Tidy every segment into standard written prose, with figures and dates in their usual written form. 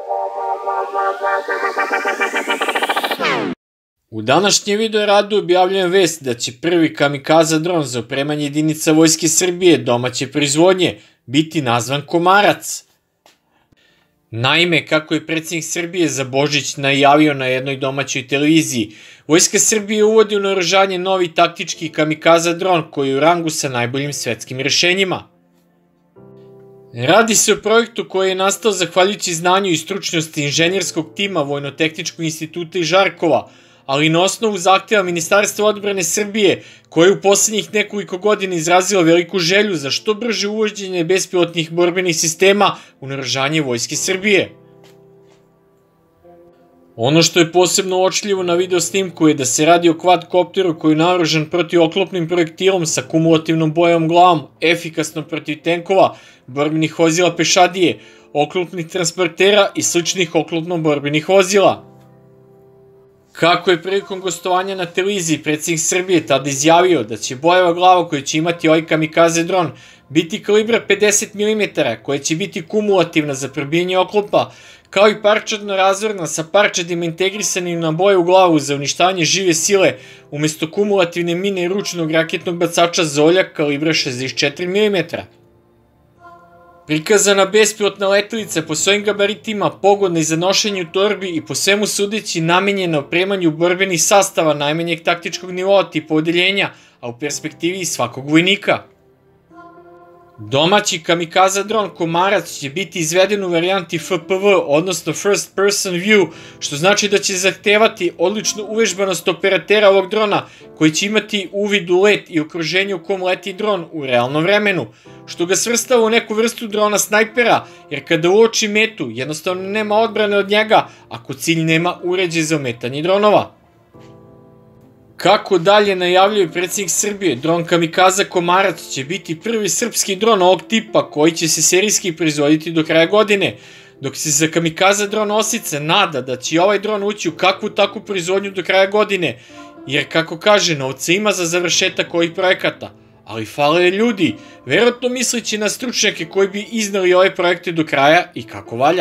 U današnjem video radu objavljujem vest da će prvi kamikaza dron za opremanje jedinica Vojske Srbije domaće proizvodnje biti nazvan Komarac. Naime, kako je predsjednik Srbije za Božić najavio na jednoj domaćoj televiziji, Vojska Srbije uvodi u naoružanje novi taktički kamikaza dron koji je u rangu sa najboljim svetskim rešenjima. Radi se o projektu koji je nastao zahvaljujući znanju i stručnosti inženjerskog tima Vojno-tehničkog instituta iz Žarkova, ali na osnovu zahteva Ministarstva odbrane Srbije, koje je u poslednjih nekoliko godina izrazilo veliku želju za što brže uvođenje bespilotnih borbenih sistema u naoružanje Vojske Srbije. Ono što je posebno uočljivo na video snimku je da se radi o kvadkopteru koji je naoružan protivoklopnim projektilom sa kumulativnom bojevom glavom, efikasno protiv tenkova, borbenih vozila pešadije, oklopnih transportera i sličnih oklopno-borbenih vozila. Kako je prilikom gostovanja na televiziji predsjednik Srbije tada izjavio da će bojeva glava koju će imati ovaj kamikaze dron biti kalibra 50 mm, koja će biti kumulativna za probijanje oklopa, kao i parčadno razvrna sa parčadima integrisanim na bojevu glavu za uništavanje žive sile, umesto kumulativne mine i ručnog raketnog bacača Zoljak kalibra 64 mm. Prikazana bespilotna letelica po svojim gabaritima pogodna i za nošenje u torbi i po svemu sudeći namenjena opremanju borbenih sastava najmanjeg taktičkog nivoa tipa odeljenja, a u perspektivi i svakog vojnika. Domaći kamikaza dron Komarac će biti izveden u varijanti FPV, odnosno First Person View, što znači da će zahtevati odličnu uvežbanost operatera ovog drona, koji će imati uvid u let i okruženje u kom leti dron u realnom vremenu, što ga svrstava u neku vrstu drona snajpera, jer kada uoči metu, jednostavno nema odbrane od njega ako cilj nema uređaj za ometanje dronova. Kako dalje najavljuje predsjednik Srbije, dron kamikaza Komarac će biti prvi srpski dron ovog tipa koji će se serijski proizvoditi do kraja godine, dok se za kamikaza dron Osice nada da će ovaj dron ući u kakvu takvu proizvodnju do kraja godine, jer kako kaže, novca ima za završetak ovih projekata, ali fale ljudi, verovatno misleći na stručnjake koji bi iznali ove projekte do kraja i kako valja.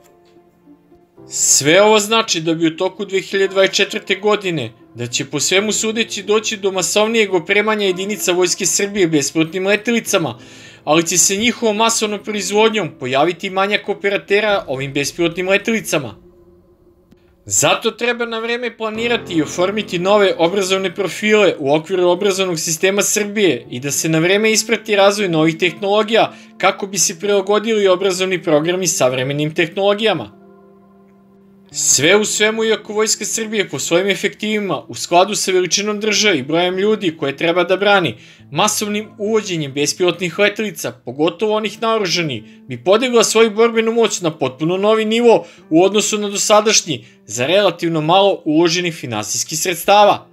Sve ovo znači da bi u toku 2024. godine da će po svemu sudeći doći do masovnijeg opremanja jedinica Vojske Srbije bespilotnim letelicama, ali će se njihovom masovnom proizvodnjom pojaviti manjak operatera ovim bespilotnim letelicama. Zato treba na vreme planirati i oformiti nove obrazovne profile u okviru obrazovnog sistema Srbije i da se na vreme isprati razvoj novih tehnologija kako bi se prilagodili obrazovni programi savremenim tehnologijama. Sve u svemu, iako Vojska Srbije po svojim efektivima, u skladu sa veličinom države i brojem ljudi koje treba da brani, masovnim uvođenjem bespilotnih letelica, pogotovo onih naoružanih, bi podigla svoju borbenu moć na potpuno novi nivo u odnosu na dosadašnji, za relativno malo uloženih finansijskih sredstava.